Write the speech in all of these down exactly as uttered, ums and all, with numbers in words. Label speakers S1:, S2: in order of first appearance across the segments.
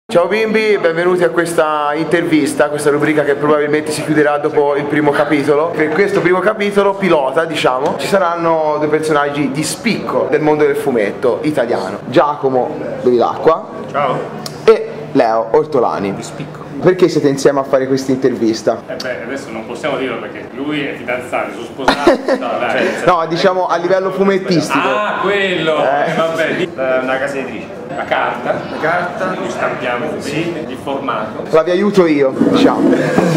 S1: Ciao bimbi, benvenuti a questa intervista, questa rubrica che probabilmente si chiuderà dopo il primo capitolo. Per questo primo capitolo, pilota diciamo, ci saranno due personaggi di spicco del mondo del fumetto italiano. Giacomo, bevi l'acqua.
S2: Ciao.
S1: E Leo Ortolani.
S2: Di spicco.
S1: Perché siete insieme a fare questa intervista?
S2: Eh beh, adesso non possiamo dirlo perché lui è fidanzato, sono sposato. No, dai.
S1: No, diciamo a livello fumettistico.
S2: Ah, quello!
S1: Eh.
S2: Eh, vabbè, di- eh, una casa editrice. La carta, la carta, noi stampiamo sì. Il formato.
S1: La vi aiuto io, diciamo.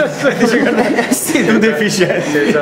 S3: Sì, tu deficiente.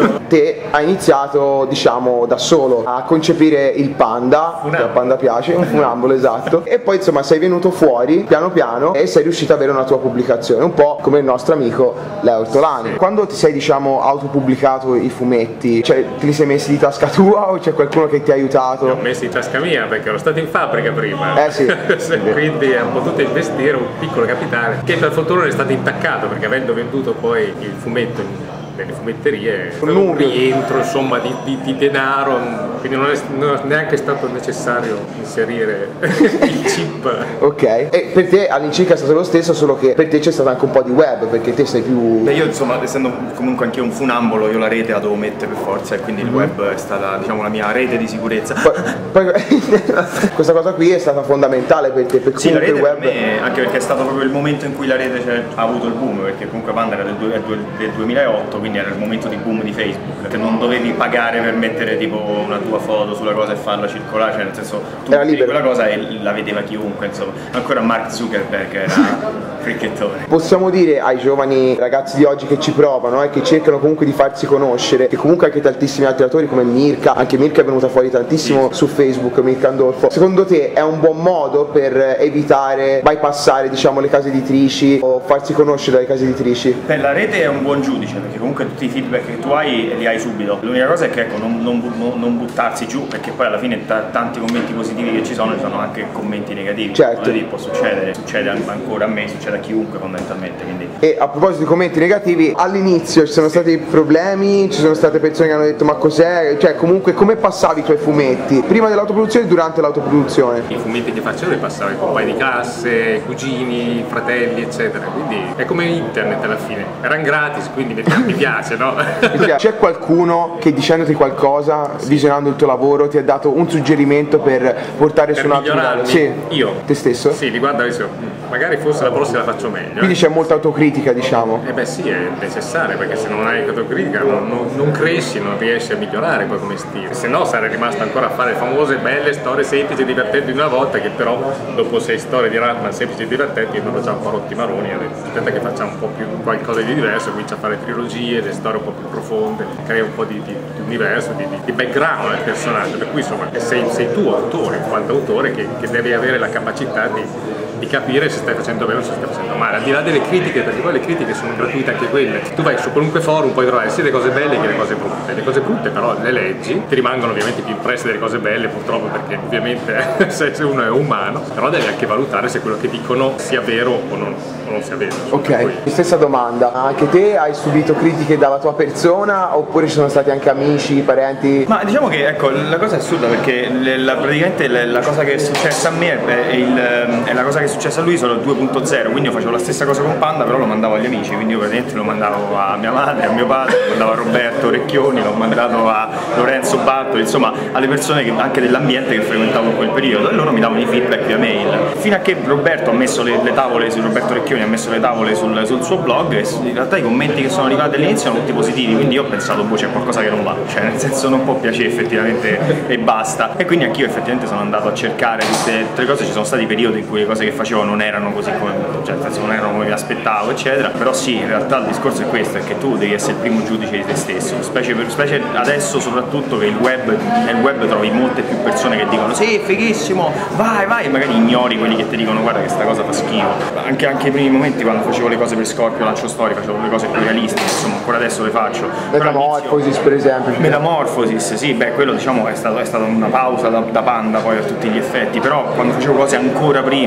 S1: Te hai iniziato, diciamo, da solo a concepire il panda, che al panda piace, un funambolo, esatto. E poi insomma sei venuto fuori piano piano e sei riuscito ad avere una tua pubblicazione, un po' come il nostro amico Leo Ortolani. Quando ti sei, diciamo, autopubblicato i fumetti, cioè te li sei messi di tasca tua o c'è qualcuno che ti ha aiutato?
S2: Li ho messi in tasca mia perché ero stato in fabbrica prima.
S1: Eh sì.
S2: Quindi ho potuto investire un piccolo capitale che per fortuna è stato intaccato perché avendo venduto poi il fumetto in nelle fumetterie
S1: Un
S2: un rientro insomma di, di, di denaro, quindi non è, non è neanche stato necessario inserire il chip.
S1: Ok, e per te all'incirca è stato lo stesso, solo che per te c'è stato anche un po' di web, perché te sei più...
S3: Beh, io insomma, essendo comunque anche un funambolo, io la rete la devo mettere per forza e quindi il web è stata, diciamo, la mia rete di sicurezza.
S1: Poi, poi, questa cosa qui è stata fondamentale per te, perché
S3: Sì, la rete
S1: il web...
S3: per me, anche perché è stato proprio il momento in cui la rete cioè, ha avuto il boom, perché comunque Panda era del, del, del duemilaotto, quindi era il momento di boom di Facebook, che non dovevi pagare per mettere tipo una tua foto sulla cosa e farla circolare, cioè nel senso tu
S1: Era
S3: metti
S1: libero.
S3: quella cosa e la vedeva chiunque, insomma. Ancora Mark Zuckerberg era fricchettone.
S1: Possiamo dire ai giovani ragazzi di oggi che ci provano e eh, che cercano comunque di farsi conoscere, che comunque anche tantissimi altri autori come Mirka, anche Mirka è venuta fuori tantissimo su Facebook, Mirka Andolfo, secondo te è un buon modo per evitare, bypassare diciamo le case editrici o farsi conoscere dalle case editrici?
S3: Beh, la rete è un buon giudice perché comunque tutti i feedback che tu hai li hai subito. L'unica cosa è che ecco, non, non, non, non buttarsi giù perché poi alla fine tra tanti commenti positivi che ci sono ci sono anche commenti negativi.
S1: Certo.
S3: Lì può succedere, succede ancora a me, succede a chiunque fondamentalmente. Quindi.
S1: E a proposito di commenti negativi, all'inizio ci sono stati problemi, ci sono state persone che hanno detto ma cos'è? Cioè comunque come passavi i tuoi fumetti? Prima dell'autoproduzione e durante l'autoproduzione?
S2: I fumetti che facevo li passavo ai compagni di classe, cugini, fratelli, eccetera. Quindi è come internet alla fine. Erano gratis, quindi mi piace, no?
S1: C'è qualcuno che dicendoti qualcosa, visionando il tuo lavoro, ti ha dato un suggerimento per portare
S2: Per
S1: su un altro livello?
S2: migliorarmi?
S1: Sì.
S2: Io?
S1: Te stesso?
S2: Sì, riguarda adesso, magari forse la prossima la faccio meglio.
S1: Quindi
S2: eh.
S1: c'è molta autocritica, diciamo.
S2: Eh beh sì, è necessario perché se non hai autocritica non, non, non cresci, non riesci a migliorare poi come stile. Se no sarei rimasto ancora a fare famose, belle storie semplici e divertenti di una volta che però dopo sei storie di Ratman semplici e divertenti io mi ho già un po' rotti i maroni, aspetta che facciamo un po' più qualcosa di diverso, comincia a fare trilogie, le storie un po' più profonde, crea un po' di, di, di universo, di, di background al personaggio, per cui insomma sei, sei tu autore, in quanto autore che, che devi avere la capacità di di capire se stai facendo bene o se stai facendo male, al di là delle critiche, perché poi le critiche sono gratuite anche quelle. Tu vai su qualunque forum, puoi trovare sia le cose belle che le cose brutte. Le cose brutte però le leggi, ti rimangono ovviamente più impresse delle cose belle purtroppo perché ovviamente se uno è umano, però devi anche valutare se quello che dicono sia vero o non, o non sia vero.
S1: Ok, stessa domanda, anche te hai subito critiche dalla tua persona oppure ci sono stati anche amici, parenti?
S3: Ma diciamo che ecco, la cosa è assurda perché le, la, praticamente le, la cosa che è successa a me è, il, è la cosa che è successa a lui solo due punto zero, quindi io facevo la stessa cosa con Panda però lo mandavo agli amici, quindi io praticamente lo mandavo a mia madre, a mio padre, lo mandavo a Roberto Orecchioni, l'ho mandato a Lorenzo Battoli, insomma alle persone che, anche dell'ambiente che frequentavo in quel periodo e loro mi davano i feedback via mail. Fino a che Roberto ha messo le, le tavole su Roberto Orecchioni ha messo le tavole sul, sul suo blog e in realtà i commenti che sono arrivati all'inizio erano tutti positivi, quindi io ho pensato boh c'è qualcosa che non va, cioè nel senso non può piacere effettivamente e basta. E quindi anch'io effettivamente sono andato a cercare tutte le cose, ci sono stati periodi in cui le cose che facevo non erano così come, cioè nel senso non erano come mi aspettavo eccetera, però sì in realtà il discorso è questo, è che tu devi essere il primo giudice di te stesso, specie, per, specie adesso soprattutto che il web, nel web trovi molte più persone che dicono sì fighissimo, vai vai e magari ignori quelli che ti dicono guarda che sta cosa fa schifo. Anche, anche i primi momenti quando facevo le cose per Scorpio, Lancio Story, facevo le cose più realistiche, insomma ancora adesso le faccio.
S1: Metamorphosis per esempio.
S3: Metamorphosis, sì, beh quello diciamo è, stato, è stata una pausa da, da Panda poi a tutti gli effetti, però quando facevo cose ancora prima, mm-hmm.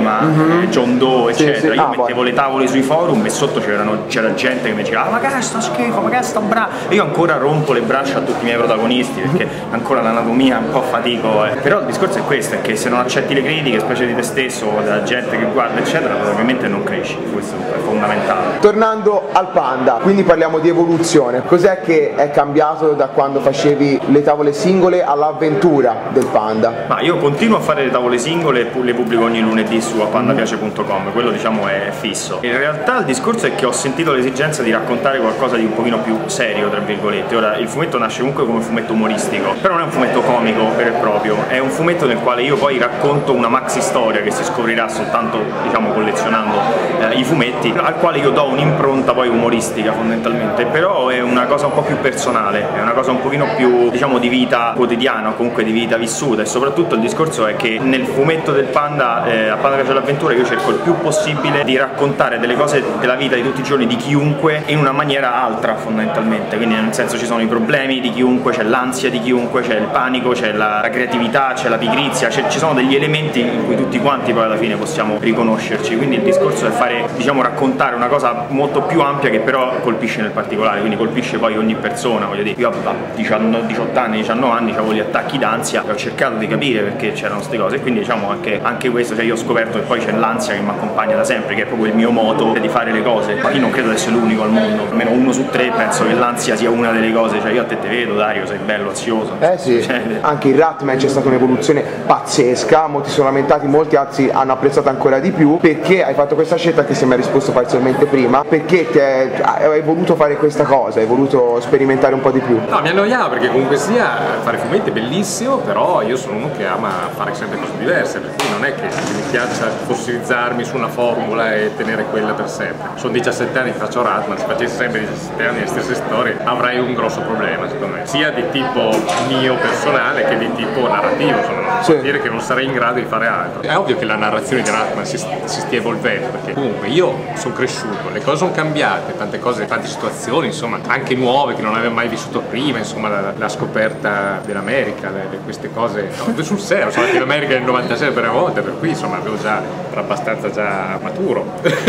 S3: mm-hmm. John Doe, eccetera. Sì, sì. Io ah, mettevo poi. le tavole sui forum e sotto c'era gente che mi diceva: ah, ma che è sto schifo, ma che è sto bra... E io ancora rompo le braccia a tutti i miei protagonisti perché ancora l'anatomia un po' fatico. Eh. Però il discorso è questo, è che se non accetti le critiche, specie di te stesso o della gente che guarda, eccetera, probabilmente non cresci. Questo è fondamentale.
S1: Tornando al Panda, quindi parliamo di evoluzione. Cos'è che è cambiato da quando facevi le tavole singole all'avventura del Panda?
S3: Ma io continuo a fare le tavole singole e le pubblico ogni lunedì su a pandapiace punto com, quello diciamo è fisso. In realtà il discorso è che ho sentito l'esigenza di raccontare qualcosa di un pochino più serio, tra virgolette. Ora, il fumetto nasce comunque come fumetto umoristico, però non è un fumetto comico vero e proprio, è un fumetto nel quale io poi racconto una maxi storia che si scoprirà soltanto, diciamo, collezionando eh, i fumetti, al quale io do un'impronta poi umoristica fondamentalmente, però è una cosa un po' più personale, è una cosa un pochino più, diciamo, di vita quotidiana o comunque di vita vissuta. E soprattutto il discorso è che nel fumetto del Panda, eh, a Panda Piace l'Avventura, io cerco il più possibile di raccontare delle cose della vita di tutti i giorni di chiunque in una maniera altra fondamentalmente, quindi nel senso ci sono i problemi di chiunque, c'è l'ansia di chiunque, c'è il panico, c'è la, la creatività, c'è la pigrizia, ci sono degli elementi in cui tutti quanti poi alla fine possiamo riconoscerci, quindi il discorso è fare, diciamo, raccontare una cosa molto più ampia che però colpisce nel particolare, quindi colpisce poi ogni persona. Voglio dire, io a diciotto anni, diciannove anni avevo gli attacchi d'ansia e ho cercato di capire perché c'erano queste cose, e quindi diciamo anche, anche questo, cioè io ho scoperto che poi c'è l'ansia che mi accompagna da sempre, che è proprio il mio modo di fare le cose, ma io non credo di essere l'unico al mondo, almeno uno su tre penso che l'ansia sia una delle cose, cioè io a te te vedo, Dario, sei bello ansioso.
S1: Eh sì, cioè, anche in Ratman c'è stata un'evoluzione pazzesca, molti sono lamentati, molti anzi hanno apprezzato ancora di più, perché hai fatto questa scelta che se mi hai risposto parzialmente prima, perché ti è, hai voluto fare questa cosa, hai voluto sperimentare un po' di più.
S2: No, mi annoiava perché comunque sia fare fumetti è bellissimo, però io sono uno che ama fare sempre cose diverse, per cui non è che mi piaccia fossilizzarmi su una formula e tenere quella per sempre. Sono diciassette anni che faccio Ratman, se facessi sempre diciassette anni le stesse storie avrei un grosso problema secondo me, sia di tipo mio personale che di tipo narrativo, insomma, sì. Vuol dire che non sarei in grado di fare altro. È ovvio che la narrazione di Ratman si, si stia evolvendo, perché comunque io sono cresciuto, le cose sono cambiate, tante cose, tante situazioni, insomma, anche nuove che non avevo mai vissuto prima, insomma, la, la scoperta dell'America, le, le, queste cose, no, sul serio, sono andato in America nel novantasei per una volta, per cui insomma avevo già, ero abbastanza già maturo.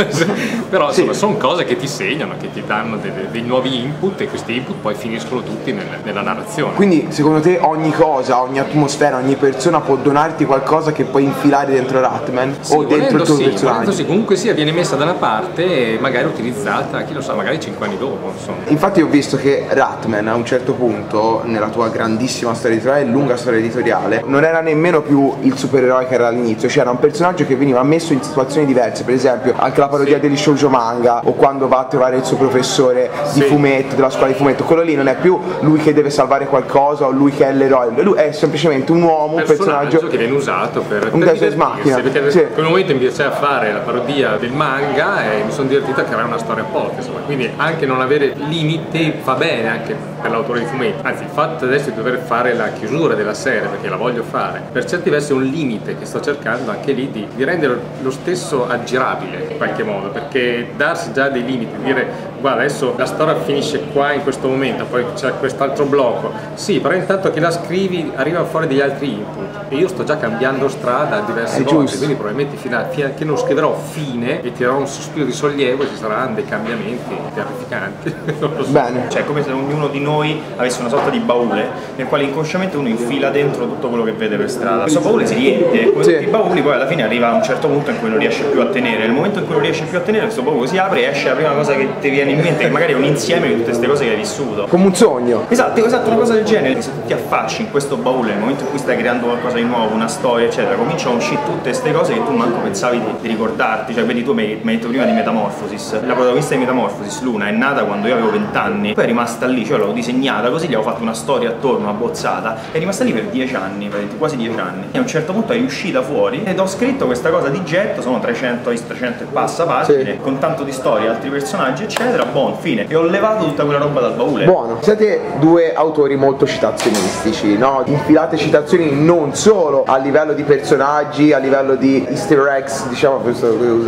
S2: Però insomma, sì, sono cose che ti segnano, che ti danno dei, dei nuovi input, e questi input poi finiscono tutti nel, nella narrazione.
S1: Quindi secondo te ogni cosa, ogni atmosfera, ogni persona può donarti qualcosa che puoi infilare dentro Ratman?
S2: Sì,
S1: o dentro il tuo
S2: sì,
S1: personaggio?
S2: Sì, comunque sia, viene messa da una parte e magari utilizzata, chi lo sa, magari cinque anni dopo, insomma.
S1: Infatti ho visto che Ratman a un certo punto, nella tua grandissima storia editoriale, lunga storia editoriale, non era nemmeno più il supereroe che era all'inizio, cioè era un personaggio che veniva messo in situazioni diverse, per esempio anche la parodia, sì, degli shoujo manga, o quando va a trovare il suo professore di, sì, fumetto, della scuola di fumetto, quello lì non è più lui che deve salvare qualcosa o lui che è l'eroe, lui è semplicemente un uomo, un personaggio, personaggio che
S2: viene usato per
S1: un testo di macchina,
S2: perché
S1: sì,
S2: in quel momento mi piaceva fare la parodia del manga e mi sono divertito a creare una storia apposta, insomma, quindi anche non avere limiti va bene anche per l'autore di fumetti, anzi il fatto adesso di dover fare la chiusura della serie perché la voglio fare, per certi versi è un limite che sto cercando anche lì di, di rendere lo stesso aggirabile in qualche modo, perché darsi già dei limiti, dire guarda adesso la storia finisce qua in questo momento, poi c'è quest'altro blocco, sì, però intanto che la scrivi arrivano fuori degli altri input e io sto già cambiando strada diverse
S1: è
S2: volte,
S1: giusto,
S2: quindi probabilmente fino a, fino a che non scriverò fine e tirerò un sospiro di sollievo ci saranno dei cambiamenti terrificanti. Non lo so.
S1: Bene.
S3: Cioè è come se ognuno di noi avesse una sorta di baule nel quale inconsciamente uno infila dentro tutto quello che vede per strada. Questo baule si riempie, come, sì, tutti i bauli, poi alla fine arriva a un certo punto in cui non riesce più a tenere. Nel momento in cui non riesce più a tenere, questo baule si apre e esce la prima cosa che ti viene in mente, che magari è un insieme di tutte queste cose che hai vissuto.
S1: Come un sogno.
S3: Esatto, esatto, una cosa del genere. Se tu ti affacci in questo baule nel momento in cui stai creando qualcosa di nuovo, una storia, eccetera, cominciano a uscire tutte queste cose che tu manco pensavi di, di ricordarti. Cioè, vedi, tu mi hai detto prima di Metamorphosis. La protagonista di Metamorphosis, Luna, è nata quando io avevo venti anni, poi è rimasta lì, cioè l'avevo disegnata così, gli avevo fatto una storia attorno, una bozzata, è rimasta lì per dieci anni, quasi dieci anni. E a un certo punto è uscita fuori ed ho scritto questa cosa di getto, sono trecento, trecento e passa pagine, sì, con tanto di storie, altri personaggi, eccetera, buon, fine. E ho levato tutta quella roba dal baule.
S1: Buono. Siete due autori molto citazionistici, no? Infilate citazioni non solo a livello di personaggi, a livello di easter eggs, diciamo, questo che usavo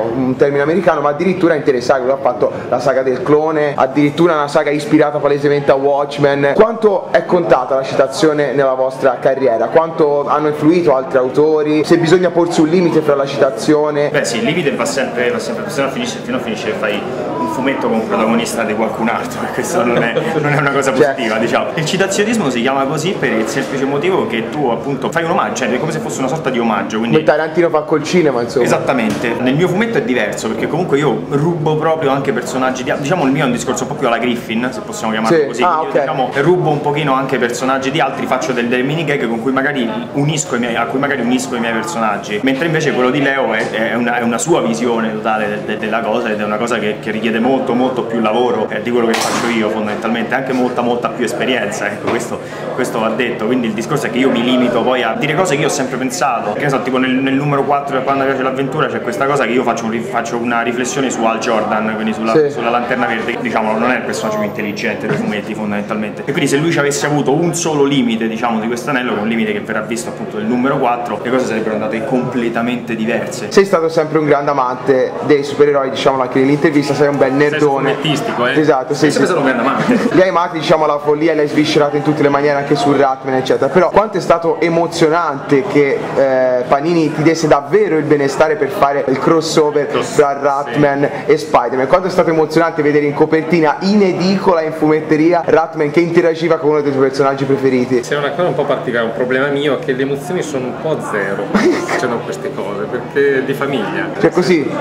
S1: un termine americano, ma addirittura intere saghe. Lui ha fatto la saga del clone, addirittura una saga ispirata palesemente a Watchmen. Quanto è contata la citazione nella vostra carriera? Quanto hanno influito altri autori? Se bisogna porsi un limite fra la citazione?
S3: Beh sì, il limite va sempre, va sempre, se no finisce, se no finisce fai un fumetto con un protagonista di qualcun altro, e questo non è, non è una cosa positiva, diciamo. Il citazionismo si chiama così per il semplice motivo che tu appunto fai un omaggio, cioè è come se fosse una sorta di omaggio. Quindi...
S1: Come Tarantino fa col cinema, insomma.
S3: Esattamente. Nel mio fumetto è diverso, perché comunque io rubo proprio anche personaggi di altri. Diciamo il mio è un discorso un po' più alla Griffin, se possiamo chiamarlo
S1: sì.
S3: così.
S1: Ah,
S3: Quindi,
S1: okay.
S3: diciamo, rubo un pochino anche personaggi di altri, faccio delle, delle mini gag con cui magari unisco i miei, a cui magari unisco i miei personaggi. Mentre invece quello di Leo è, è, una, è una sua visione totale de, de, della cosa, ed è una cosa che, che richiede molto molto più lavoro eh, di quello che faccio io fondamentalmente, anche molta molta più esperienza, ecco, questo, questo va detto. Quindi il discorso è che io mi limito poi a dire cose che io ho sempre pensato, che ne so, tipo nel, nel numero quattro di Quando piace l'avventura c'è questa cosa che io faccio, un, faccio una riflessione su Hal Jordan, quindi sulla,
S1: sì.
S3: sulla Lanterna Verde, diciamo non è il personaggio più intelligente dei fumetti fondamentalmente, e quindi se lui ci avesse avuto un solo limite, diciamo, di quest'anello, che è un limite che verrà visto appunto nel numero quattro, le cose sarebbero andate completamente diverse.
S1: Sei stato sempre un grande amante dei supereroi, diciamolo anche nell'intervista, sei un bel nerdone.
S2: Fumettistico, eh?
S1: Esatto, sei
S3: sempre stato un grande amante.
S1: Li hai amati, diciamo, alla follia, li hai sviscerati in tutte le maniere, anche su Ratman eccetera. Però quanto è stato emozionante che eh, Panini ti desse davvero il benestare per fare il crossover tra Ratman sì. e Spider-Man. Quanto è stato emozionante vedere in copertina, in edicola, in fumetteria, Ratman che interagiva con uno dei tuoi personaggi preferiti.
S2: C'è una cosa un po' particolare, un problema mio, che le emozioni sono un po' zero facendo queste cose, perché di famiglia.
S1: Cioè così?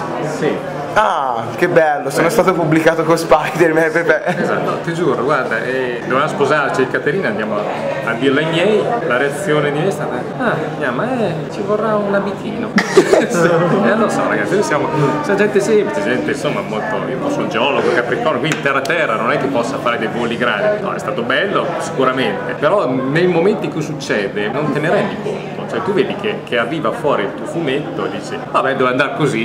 S2: Sì.
S1: Ah, che bello, sono Beh. stato pubblicato con Spider-Man.
S2: Esatto, no, ti giuro, guarda, eh, dovevamo sposarci, Caterina, andiamo a, a dirlo ai miei, la reazione di me è stata: ah, mia, ma eh, ci vorrà un abitino. Eh, lo so ragazzi, noi siamo, siamo gente semplice, gente insomma molto, io sono geologo, capricorno, quindi terra terra, non è che possa fare dei voli grandi. No, è stato bello, sicuramente, però nei momenti in cui succede non te ne rendi conto, cioè tu vedi che, che arriva fuori il tuo fumetto e dici, vabbè, deve andare così.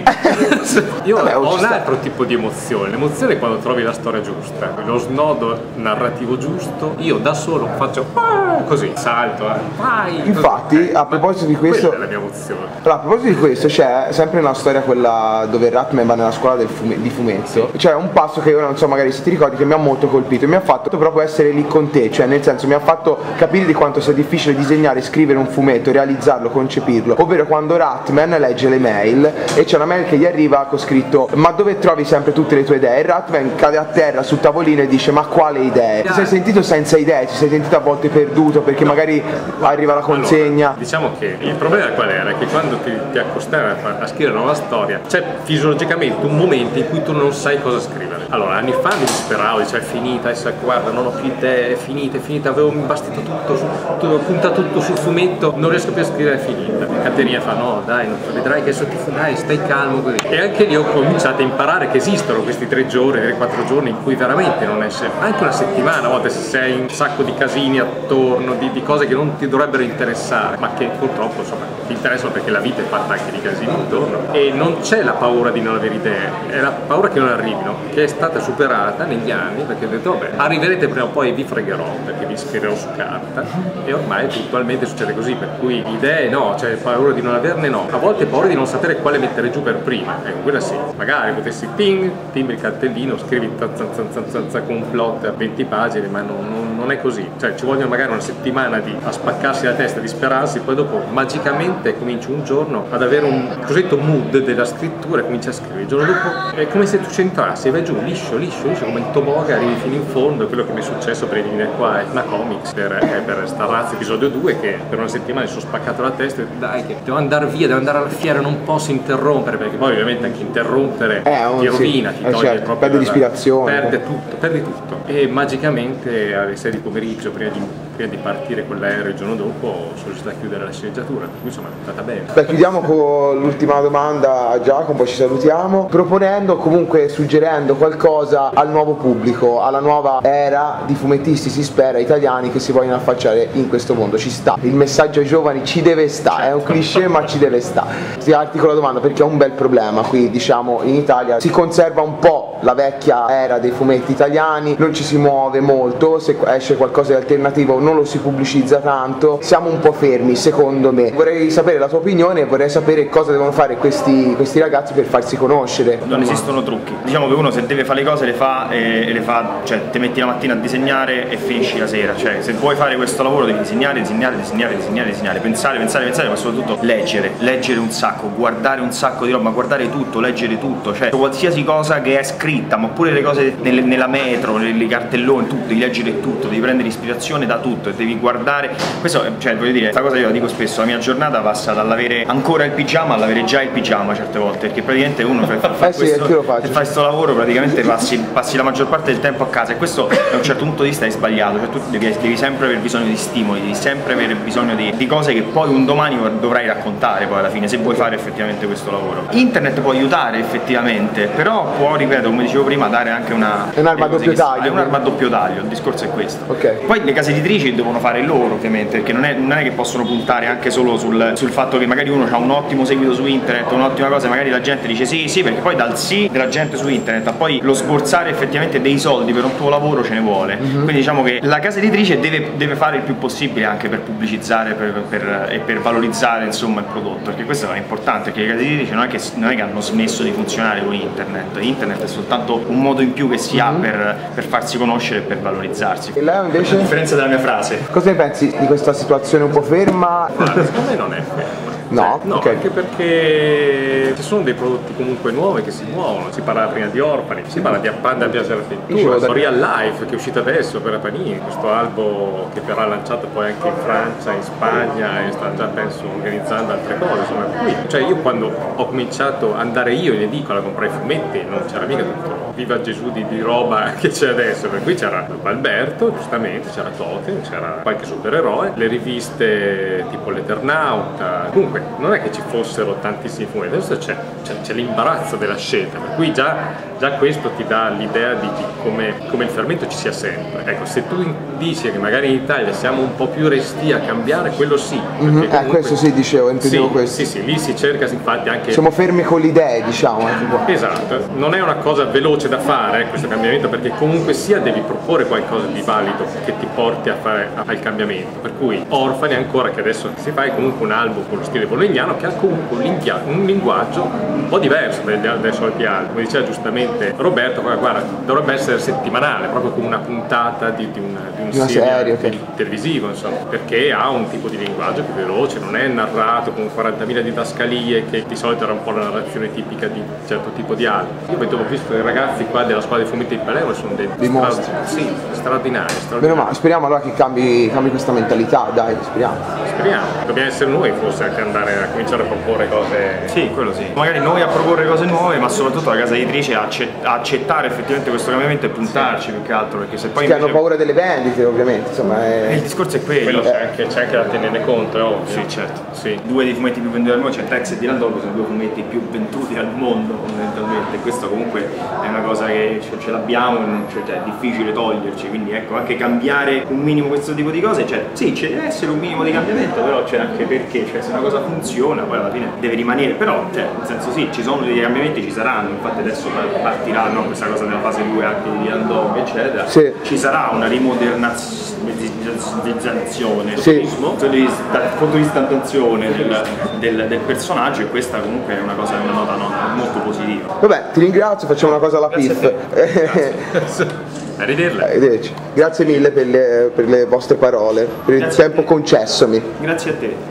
S2: Io Vabbè, ho un altro tipo di emozione, l'emozione è quando trovi la storia giusta, lo snodo narrativo giusto, io da solo faccio così, salto, eh, vai,
S1: infatti
S2: così.
S1: a proposito di questo,
S2: quella è la mia emozione.
S1: Allora, a proposito di questo, c'è sempre nella storia quella dove Ratman va nella scuola del fume, di fumetto, c'è un passo che io non so magari se ti ricordi, che mi ha molto colpito e mi ha fatto proprio essere lì con te, cioè nel senso mi ha fatto capire di quanto sia difficile disegnare, scrivere un fumetto, realizzarlo, concepirlo, ovvero quando Ratman legge le mail e c'è una mail che gli arriva con scritto: ma dove trovi sempre tutte le tue idee? E Ratman cade a terra sul tavolino e dice: ma quale idee? Ti sei sentito senza idee? Ti sei sentito a volte perduto perché no. magari arriva la consegna?
S2: Allora, diciamo che il problema qual era? Che quando ti, ti accostavi a, a scrivere una nuova storia c'è fisiologicamente un momento in cui tu non sai cosa scrivere. Allora anni fa mi disperavo, dicevo: è finita, è, guarda, non ho più idee, è finita, è finita, avevo imbastito tutto, tutto puntato tutto sul fumetto, non riesco più a scrivere, è finita. E Caterina fa: no dai, non, vedrai che adesso ti dai, stai calmo così. E anche lì ho cominciato a imparare che esistono questi tre giorni, tre quattro giorni in cui veramente non esce, anche una settimana a volte, se sei in un sacco di casini attorno, di, di cose che non ti dovrebbero interessare, ma che purtroppo insomma ti interessano perché la vita è fatta anche di casini intorno. E non c'è la paura di non avere idee, è la paura che non arrivino, che è stata superata negli anni, perché ho detto vabbè, arriverete prima o poi, vi fregherò perché vi scriverò su carta, e ormai puntualmente succede così, per cui idee no, cioè paura di non averne no, a volte paura di non sapere quale mettere giù per prima, ecco, quella sì, magari potessi ping, timbri il cartellino, scrivi zan zan zan zan zan con un plot a venti pagine, ma non, non, non è così, cioè ci vogliono magari una settimana di, a spaccarsi la testa, disperarsi, poi dopo magicamente cominci un giorno ad avere un cosiddetto mood della scrittura e cominci a scrivere, il giorno dopo è come se tu c'entrassi e vai giù liscio, liscio, liscio come il tobogga, arrivi fino in fondo. Quello che mi è successo per venire qua è una comics per, eh, per Star Wars episodio due, che per una settimana mi sono spaccato la testa e ho detto dai che devo andare via, devo andare alla fiera, non posso interrompere, perché poi ovviamente anche interrompere eh, oh, ti rovina, sì. ti toglie eh, certo, proprio
S1: perde l'ispirazione,
S2: perde tutto, perdi tutto. E magicamente alle sei di pomeriggio, prima di, prima di partire con l'aereo il giorno dopo, sono riuscito a chiudere la sceneggiatura, per cui insomma è andata bene.
S1: Beh, chiudiamo con l'ultima domanda a Giacomo, poi ci salutiamo, proponendo, comunque suggerendo qualcosa al nuovo pubblico, alla nuova era di fumettisti, si spera, italiani che si vogliono affacciare in questo mondo. Ci sta, il messaggio ai giovani ci deve stare, è un cliché ma ci deve stare. Si articola la domanda perché è un bel problema qui, diciamo, in Italia si conserva un po' la vecchia era dei fumetti italiani, non ci si muove molto, se esce qualcosa di alternativo non lo si pubblicizza tanto, siamo un po' fermi secondo me. Vorrei sapere la tua opinione e vorrei sapere cosa devono fare questi, questi ragazzi per farsi conoscere.
S3: Non esistono trucchi, diciamo che uno se deve fare le cose le fa e, e le fa, cioè ti metti la mattina a disegnare e finisci la sera, cioè se vuoi fare questo lavoro devi disegnare, disegnare, disegnare, disegnare, disegnare, pensare, pensare, pensare, ma soprattutto leggere, leggere un sacco, guardare un sacco di roba, guardare tutto, leggere tutto, cioè qualsiasi cosa che è scritta, ma pure le cose nelle, nella metro, nei cartelloni, tutto, devi leggere tutto, devi prendere ispirazione da tutto e devi guardare, questo, cioè voglio dire, questa cosa io la dico spesso, la mia giornata passa dall'avere ancora il pigiama all'avere già il pigiama certe volte, perché praticamente uno per fare
S1: eh sì,
S3: questo lavoro praticamente passi, passi la maggior parte del tempo a casa e questo da un certo punto di vista è sbagliato, cioè tu devi, devi sempre aver bisogno di stimoli, devi sempre avere bisogno di, di cose che poi un domani dovrai raccontare poi alla fine se vuoi fare effettivamente questo lavoro. Internet può aiutare effettivamente, però può, ripeto, come dicevo prima, dare anche una...
S1: È un'arma a doppio taglio.
S3: È un'arma a doppio taglio, il discorso è questo.
S1: Okay.
S3: Poi le case editrici devono fare loro ovviamente, perché non è, non è che possono puntare anche solo sul, sul fatto che magari uno ha un ottimo seguito su internet, un'ottima cosa, magari la gente dice sì sì, perché poi dal sì della gente su internet a poi lo sborsare effettivamente dei soldi per un tuo lavoro ce ne vuole. Mm-hmm. Quindi diciamo che la casa editrice deve, deve fare il più possibile anche per pubblicizzare per, per, e per valorizzare insomma il prodotto, perché questo è importante, perché le case editrici non è che, non è che hanno smesso di funzionare con internet, internet è soltanto un modo in più che si ha mm-hmm. per, per farsi conoscere e per valorizzarsi.
S1: E lei invece?
S3: A differenza della mia frase.
S1: Cosa ne pensi di questa situazione un po' ferma?
S2: Guarda, secondo me non è ferma.
S1: No,
S2: no,
S1: okay.
S2: Anche perché ci sono dei prodotti comunque nuovi che si muovono, si parla prima di Orfani, si parla di Panda Piace Architettura, da... Real Life che è uscita adesso per la Panini, questo albo che verrà lanciato poi anche in Francia, in Spagna e sta già penso organizzando altre cose, insomma, qui, cioè io quando ho cominciato ad andare io in edicola a comprare i fumetti non c'era mica tutto viva Gesù di, di roba che c'è adesso, per cui c'era Alberto, giustamente, c'era Totem, c'era qualche supereroe, le riviste tipo l'Eternauta, comunque non è che ci fossero tantissimi fumetti, adesso c'è, c'è l'imbarazzo della scelta, per cui già, già questo ti dà l'idea di, di come, come il fermento ci sia sempre. Ecco, se tu dici che magari in Italia siamo un po' più resti a cambiare, quello sì.
S1: Mm-hmm. Comunque, eh, questo sì, dicevo, intendevo
S2: sì,
S1: questo.
S2: Sì, sì, lì si cerca infatti anche...
S1: Siamo fermi con le idee, diciamo. Anche
S2: esatto, non è una cosa veloce da fare eh, questo cambiamento, perché comunque sia devi proporre qualcosa di valido che ti porti a fare a, al cambiamento, per cui Orfani ancora che adesso si fa è comunque un album con lo stile bolognano che ha comunque un, un linguaggio un po' diverso dai, dai soliti album, come diceva giustamente Roberto, guarda, dovrebbe essere settimanale, proprio come una puntata di, di, una, di un
S1: una serie okay.
S2: televisivo, insomma, perché ha un tipo di linguaggio più veloce, non è narrato con quarantamila didascalie che di solito era un po' la narrazione tipica di un certo tipo di album. Io vedo, ho visto i ragazzi qua della squadra di fumetti di Palermo sono dei,
S1: dei mostri,
S2: sì, straordinari, straordinari.
S1: Meno male, speriamo allora che cambi, cambi questa mentalità, dai, speriamo.
S2: Speriamo, dobbiamo essere noi forse anche andare a cominciare a proporre cose.
S3: Sì, quello sì. Magari noi a proporre cose nuove, ma soprattutto la casa editrice a accettare effettivamente questo cambiamento e puntarci più che altro, perché se poi
S1: che
S3: invece...
S1: hanno paura delle vendite ovviamente, insomma è...
S3: il discorso è quello,
S2: quello c'è, anche, c'è anche da tenere conto, è ovvio.
S3: Sì, certo. Sì. Due dei fumetti più venduti al mondo, cioè Tex e Dylan Dog sono due fumetti più venduti al mondo fondamentalmente, questo comunque è una cosa che ce l'abbiamo, cioè è difficile toglierci, quindi ecco, anche cambiare un minimo questo tipo di cose, cioè sì, ci deve essere un minimo di cambiamento, però c'è anche perché, cioè se una cosa funziona poi alla fine deve rimanere, però cioè, nel senso sì, ci sono dei cambiamenti, ci saranno, infatti adesso partirà no, questa cosa della fase due anche di Dylan Dog eccetera,
S1: sì.
S3: Ci sarà una rimodernizzazione
S1: sì.
S3: dal punto di vista attenzione del, del, del personaggio, e questa comunque è una cosa, una nota no, molto positiva.
S1: Vabbè, ti ringrazio, facciamo una cosa alla P I F.
S2: Arrivederla.
S1: Arrivederci. Grazie mille per le, per le vostre parole, per il
S3: Grazie
S1: tempo concessomi.
S3: Grazie a te.